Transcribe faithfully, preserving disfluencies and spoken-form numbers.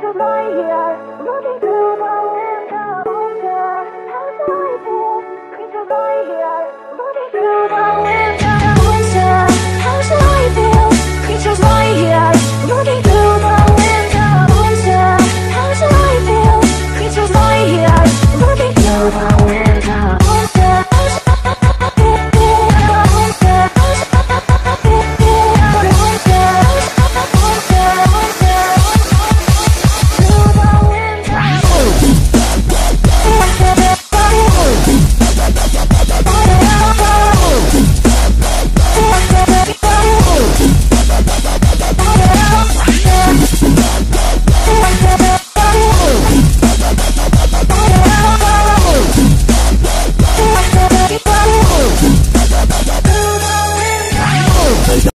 Creatures lie here, looking through the window. How do I feel? Creatures lie here, looking through